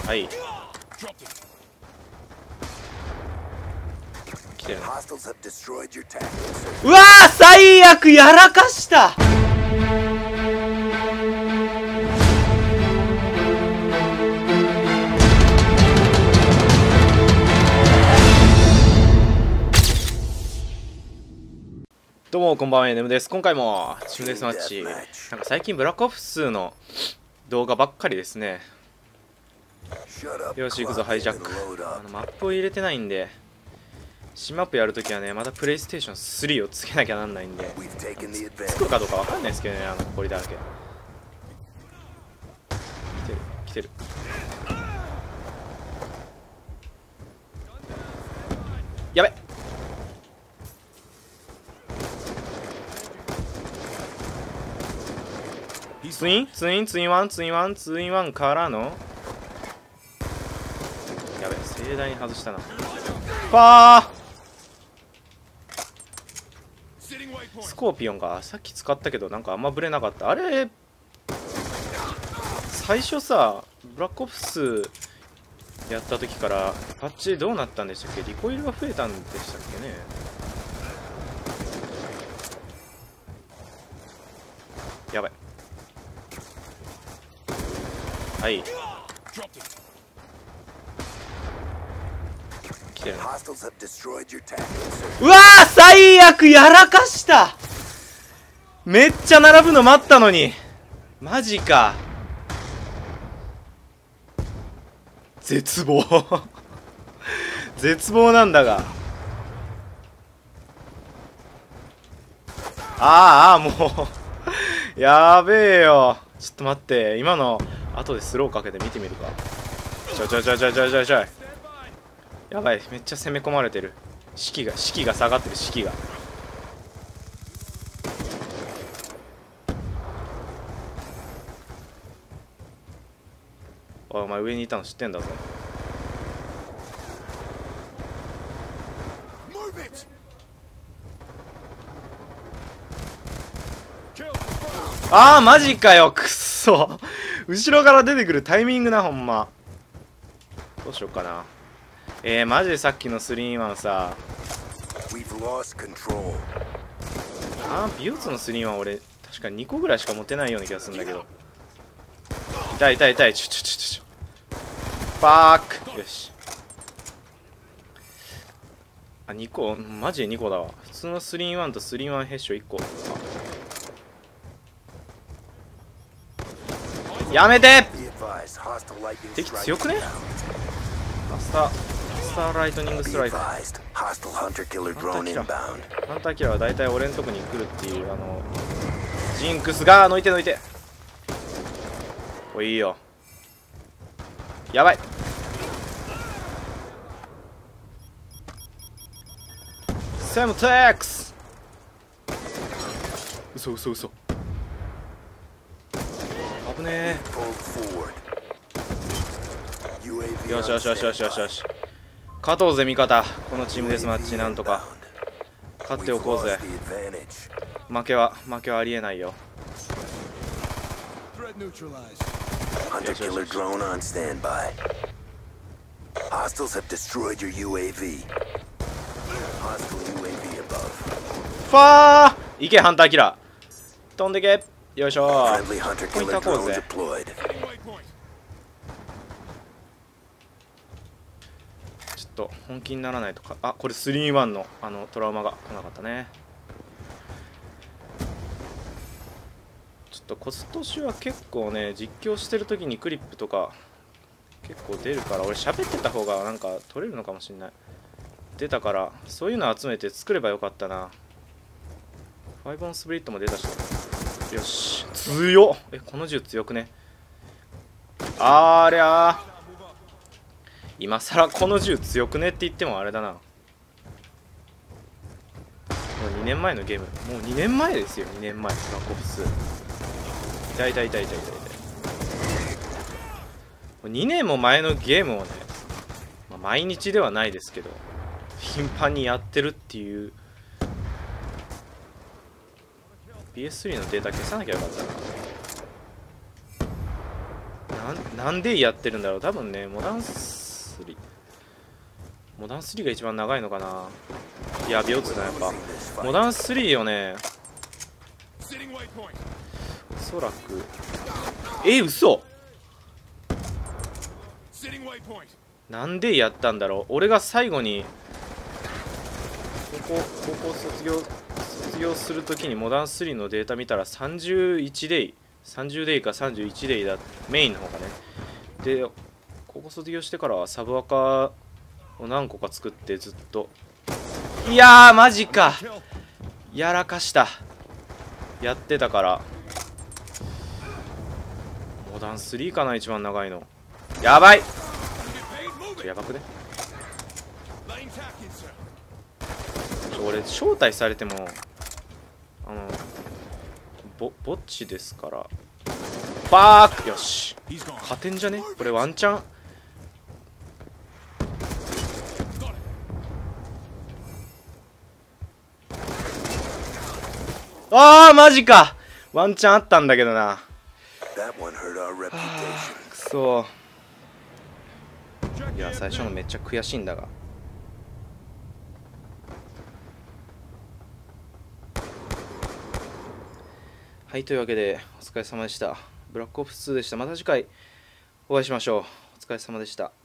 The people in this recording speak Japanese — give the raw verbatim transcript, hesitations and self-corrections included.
はい。来てるな。うわー最悪やらかした。どうもこんばんは、エヌエムです。今回もチームデスマッチ。なんか最近ブラックオプスの動画ばっかりですね。よし行くぞハイジャック。あのマップを入れてないんで、新マップやるときはね、またプレイステーションスリーをつけなきゃなんないんで、つくかどうかわかんないですけどね、あの埃だらけ。来てる来てる。やべ。ツインツインツインワンツインワンツインワンからのやべ盛大に外したな。パースコーピオンがさっき使ったけどなんかあんまブレなかった。あれ最初さブラックオプスやった時からパッチどうなったんでしたっけ。リコイルが増えたんでしたっけね。やばい。はい。来てるな。うわー最悪やらかした。めっちゃ並ぶの待ったのにマジか。絶望絶望なんだが。あーあーもうやべえよ。ちょっと待って今の後でスローかけて見てみるか。ちょちょちょちょちょちょちょい。やばいめっちゃ攻め込まれてる。士気が士気が下がってる。士気がおいお前上にいたの知ってんだぞ。あーマジかよくっそ後ろから出てくるタイミングな。ほんまどうしよっかな。えー、マジでさっきのスリーインワンさあービューツのスリーインワン俺確かにこぐらいしか持てないような気がするんだけど。痛い痛い痛い。ちょちょちょちょファーク。よしあにこマジでにこだわ。普通のスリーインワンとスリーインワンヘッショいっこ。やめて。敵強くね。マスターマスターライトニングストライク。ハンターキラーハンターキラーは大体俺のとこに来るっていうあのジンクスが抜いて抜いて。おいいよ。やばい。セムテックス。嘘嘘嘘危ねえ。よしよしよしよしよしよし勝とうぜ味方。このチームデスマッチなんとか勝っておこうぜ。負けは負けはありえないよ。よしよしよしファーいけハンターキラー飛んでけ。よいしょポイントこうぜ。ちょっと本気にならないとか。あこれスリーワンのあのトラウマが来なかったね。ちょっと今年は結構ね実況してる時にクリップとか結構出るから俺喋ってた方がなんか取れるのかもしれない。出たからそういうの集めて作ればよかったな。ファイブオンスプリットも出たし。よし強っ。えこの銃強くね。ありゃー今さらこの銃強くねって言ってもあれだな。もうにねんまえのゲーム。もうにねんまえですよ。にねんまえブラックオプス。痛い痛い痛い痛い痛い痛い。もうにねんも前のゲームをね、まあ、毎日ではないですけど頻繁にやってるっていう。 ピーエススリー のデータ消さなきゃよかったな。 なんなんでやってるんだろう。多分ねモダンスリーモダンスリーが一番長いのかな。いや秒打つな。やっぱモダンスリーをね、おそらくえ嘘なんでやったんだろう。俺が最後に高校高校卒業卒業するときにモダンスリーのデータ見たらさんじゅういちデイさんじゅうデイかさんじゅういちデイだ、メインの方がね。で高校卒業してからはサブアカを何個か作ってずっと。いやーマジか、やらかした。やってたからモダンスリーかな一番長いの。やばい、やばくね。俺招待されてもあのぼぼっちですからバーク。よし勝てんじゃねこれ。ワンチャンあーマジか、ワンチャンあったんだけどな。はあくそ。いや最初のめっちゃ悔しいんだが。はいというわけでお疲れ様でした。ブラックオプスツーでした。また次回お会いしましょう。お疲れ様でした。